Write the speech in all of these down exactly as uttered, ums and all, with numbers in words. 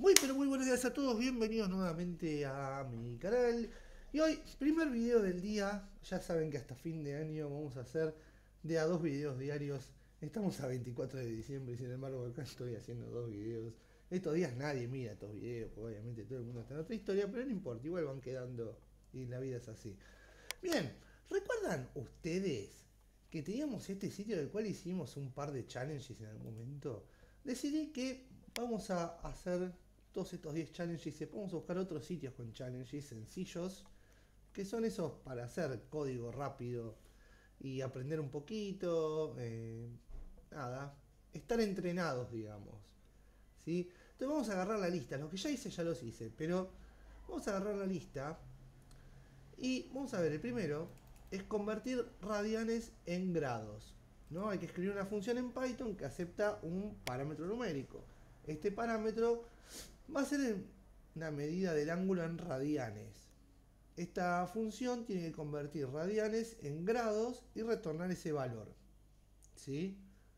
Muy pero muy buenos días a todos, bienvenidos nuevamente a mi canal. Y hoy, primer video del día, ya saben que hasta fin de año vamos a hacer de a dos videos diarios. Estamos a veinticuatro de diciembre y sin embargo acá estoy haciendo dos videos. Estos días nadie mira estos videos, porque obviamente todo el mundo está en otra historia, pero no importa, igual van quedando y la vida es así. Bien, ¿recuerdan ustedes que teníamos este sitio del cual hicimos un par de challenges en algún momento? Decidí que vamos a hacer todos estos diez challenges y vamos a buscar otros sitios con challenges sencillos, que son esos para hacer código rápido y aprender un poquito, eh, nada, estar entrenados, digamos. ¿Sí? Entonces vamos a agarrar la lista, los que ya hice ya los hice, pero vamos a agarrar la lista y vamos a ver, el primero es convertir radianes en grados. ¿No? Hay que escribir una función en Python que acepta un parámetro numérico. Este parámetro va a ser una medida del ángulo en radianes. Esta función tiene que convertir radianes en grados y retornar ese valor. ¿Sí?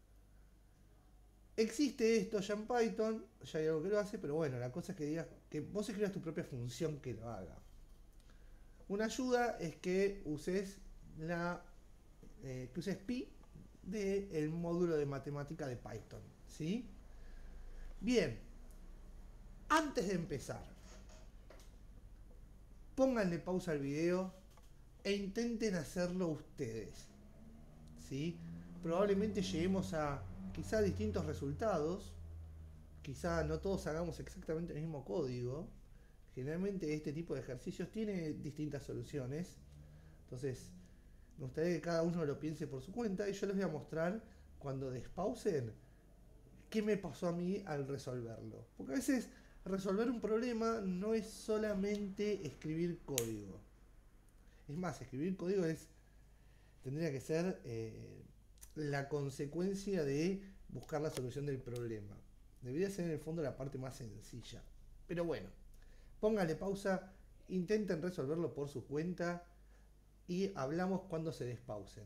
Existe esto ya en Python, ya hay algo que lo hace, pero bueno, la cosa es que digas que vos escribas tu propia función que lo haga. Una ayuda es que uses la eh, que uses pi del módulo de matemática de Python. ¿Sí? Bien, antes de empezar, pónganle pausa al video e intenten hacerlo ustedes. ¿Sí? Probablemente lleguemos a quizá distintos resultados. Quizá no todos hagamos exactamente el mismo código. Generalmente este tipo de ejercicios tiene distintas soluciones. Entonces, me gustaría que cada uno lo piense por su cuenta y yo les voy a mostrar cuando despausen qué me pasó a mí al resolverlo. Porque a veces resolver un problema no es solamente escribir código. Es más, escribir código es tendría que ser eh, la consecuencia de buscar la solución del problema. Debería ser en el fondo la parte más sencilla. Pero bueno, pónganle pausa, intenten resolverlo por su cuenta y hablamos cuando se despausen.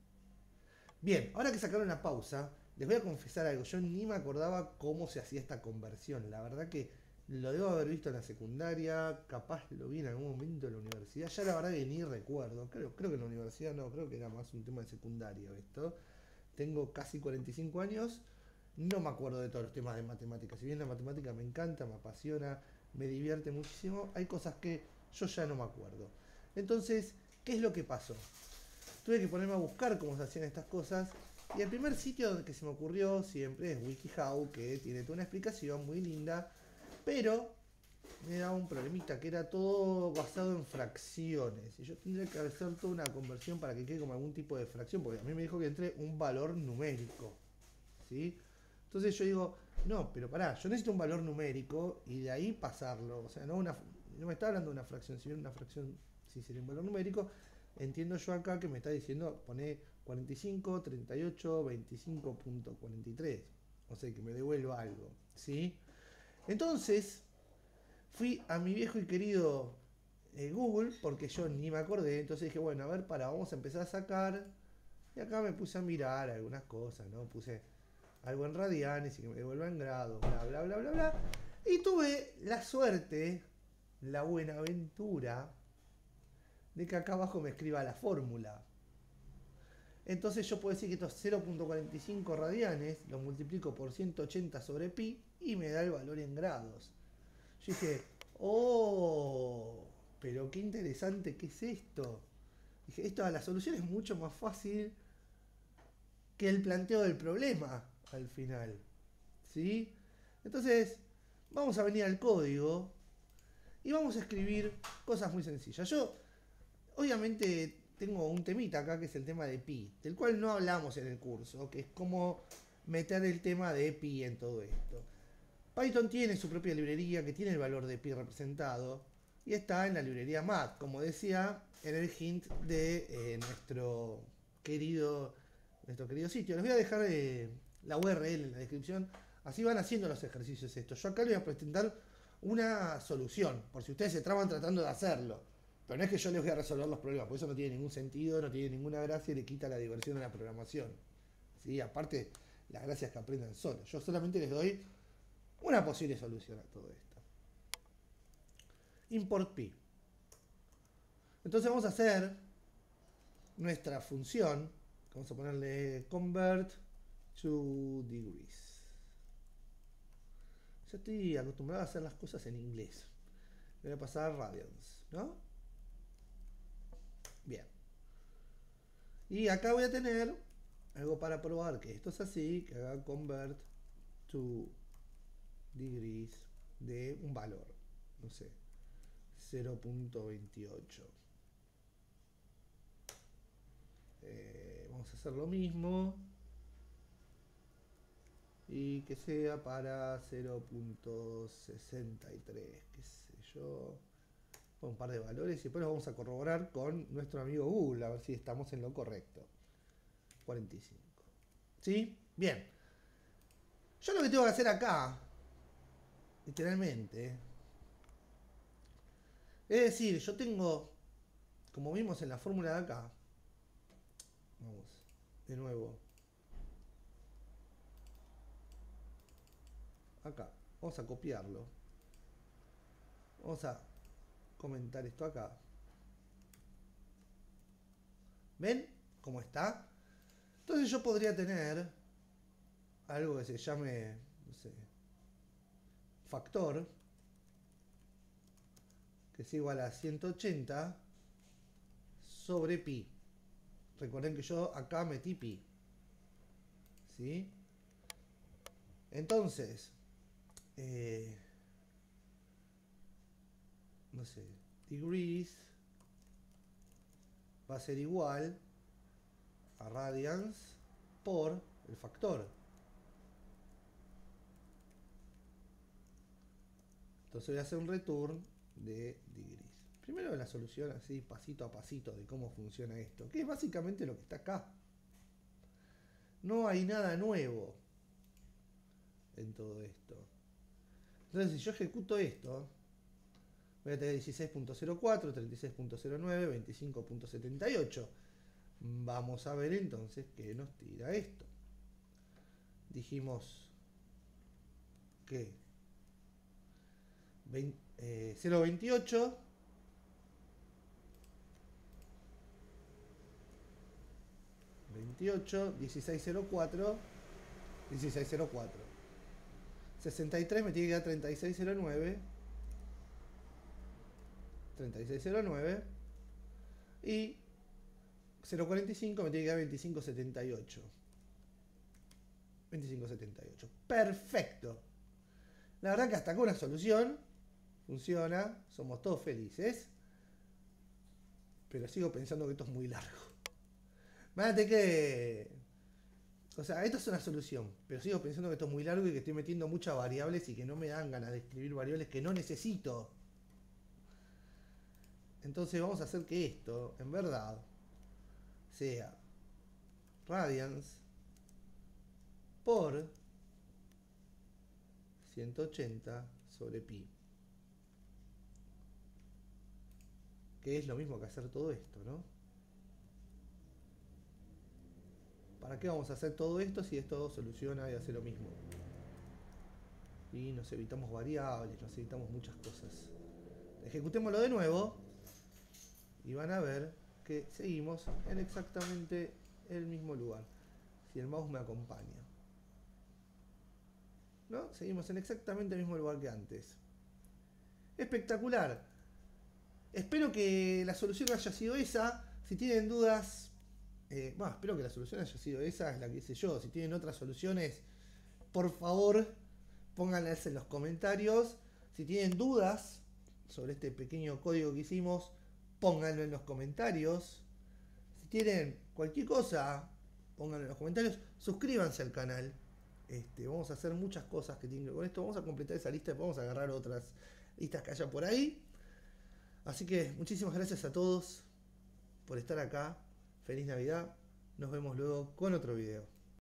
Bien, ahora que sacaron la pausa, les voy a confesar algo. Yo ni me acordaba cómo se hacía esta conversión. La verdad que lo debo haber visto en la secundaria, capaz lo vi en algún momento en la universidad. Ya la verdad que ni recuerdo. Creo, creo que en la universidad no, creo que era más un tema de secundario esto. Tengo casi cuarenta y cinco años, no me acuerdo de todos los temas de matemáticas. Si bien la matemática me encanta, me apasiona, me divierte muchísimo, hay cosas que yo ya no me acuerdo. Entonces, ¿qué es lo que pasó? Tuve que ponerme a buscar cómo se hacían estas cosas. Y el primer sitio que se me ocurrió siempre es WikiHow, que tiene toda una explicación muy linda, pero me daba un problemita, que era todo basado en fracciones. Y yo tendría que hacer toda una conversión para que quede como algún tipo de fracción, porque a mí me dijo que entre un valor numérico. ¿Sí? Entonces yo digo, no, pero pará, yo necesito un valor numérico y de ahí pasarlo. O sea, no, una, no me está hablando de una fracción, si bien una fracción sí sería un valor numérico. Entiendo yo acá que me está diciendo, pone cuarenta y cinco, treinta y ocho, veinticinco punto cuarenta y tres. O sea, que me devuelva algo. ¿Sí? Entonces, fui a mi viejo y querido eh, Google, porque yo ni me acordé. Entonces dije, bueno, a ver, para, vamos a empezar a sacar. Y acá me puse a mirar algunas cosas, ¿no? Puse algo en radianes y que me devuelva en grados, bla, bla, bla, bla, bla. Y tuve la suerte, la buena aventura, de que acá abajo me escriba la fórmula. Entonces yo puedo decir que estos cero punto cuarenta y cinco radianes los multiplico por ciento ochenta sobre pi y me da el valor en grados. Yo dije, oh, pero qué interesante, ¿qué es esto? Dije, esto, la solución es mucho más fácil que el planteo del problema al final. ¿Sí? Entonces, vamos a venir al código y vamos a escribir cosas muy sencillas. Yo, obviamente, tengo un temita acá que es el tema de pi, del cual no hablamos en el curso, que es cómo meter el tema de pi en todo esto. Python tiene su propia librería que tiene el valor de pi representado y está en la librería math, como decía en el hint de eh, nuestro querido nuestro querido sitio. Les voy a dejar eh, la U R L en la descripción, así van haciendo los ejercicios estos. Yo acá les voy a presentar una solución, por si ustedes se traban tratando de hacerlo. Pero no es que yo les voy a resolver los problemas, porque eso no tiene ningún sentido, no tiene ninguna gracia y le quita la diversión a la programación. ¿Sí? Aparte, la gracia es que aprendan solos. Yo solamente les doy una posible solución a todo esto. Import P. Entonces vamos a hacer nuestra función. Vamos a ponerle convert to degrees. Yo estoy acostumbrado a hacer las cosas en inglés. Voy a pasar a radians, ¿no? Bien. Y acá voy a tener algo para probar que esto es así, que haga convert to degrees de un valor, no sé, cero punto veintiocho. Eh, vamos a hacer lo mismo y que sea para cero punto sesenta y tres, qué sé yo, un par de valores y después los vamos a corroborar con nuestro amigo Google a ver si estamos en lo correcto. cuarenta y cinco. ¿Sí? Bien. Yo lo que tengo que hacer acá, literalmente, es decir, yo tengo, como vimos en la fórmula de acá, vamos, de nuevo, acá, vamos a copiarlo, vamos a comentar esto acá. ¿Ven cómo está? Entonces yo podría tener algo que se llame, no sé, factor, que es igual a ciento ochenta sobre pi. Recuerden que yo acá metí pi. ¿Sí? Entonces, eh, no sé, degrees va a ser igual a radians por el factor. Entonces voy a hacer un return de degrees. Primero la solución así pasito a pasito de cómo funciona esto, que es básicamente lo que está acá. No hay nada nuevo en todo esto. Entonces si yo ejecuto esto, voy a tener dieciséis punto cero cuatro, treinta y seis punto cero nueve, veinticinco punto setenta y ocho. Vamos a ver entonces qué nos tira esto. Dijimos que eh, cero punto veintiocho veintiocho, dieciséis punto cero cuatro, dieciséis punto cero cuatro. sesenta y tres me tiene que dar treinta y seis punto cero nueve, treinta y seis punto cero nueve y cero punto cuarenta y cinco me tiene que dar veinticinco punto setenta y ocho. veinticinco punto setenta y ocho. Perfecto. La verdad que hasta acá una solución funciona, somos todos felices, pero sigo pensando que esto es muy largo. Imagínate que, o sea, esto es una solución, pero sigo pensando que esto es muy largo y que estoy metiendo muchas variables y que no me dan ganas de escribir variables que no necesito. Entonces vamos a hacer que esto, en verdad, sea radians por ciento ochenta sobre pi. Que es lo mismo que hacer todo esto, ¿no? ¿Para qué vamos a hacer todo esto si esto soluciona y hace lo mismo? Y nos evitamos variables, nos evitamos muchas cosas. Ejecutémoslo de nuevo y van a ver que seguimos en exactamente el mismo lugar. Si el mouse me acompaña, ¿no? Seguimos en exactamente el mismo lugar que antes. Espectacular. Espero que la solución haya sido esa. Si tienen dudas, eh, bueno, espero que la solución haya sido esa, es la que hice yo. Si tienen otras soluciones, por favor, pónganlas en los comentarios. Si tienen dudas sobre este pequeño código que hicimos, pónganlo en los comentarios. Si tienen cualquier cosa, pónganlo en los comentarios. Suscríbanse al canal. Este, vamos a hacer muchas cosas que tienen que ver con esto. Vamos a completar esa lista y vamos a agarrar otras listas que haya por ahí. Así que muchísimas gracias a todos por estar acá. Feliz Navidad. Nos vemos luego con otro video.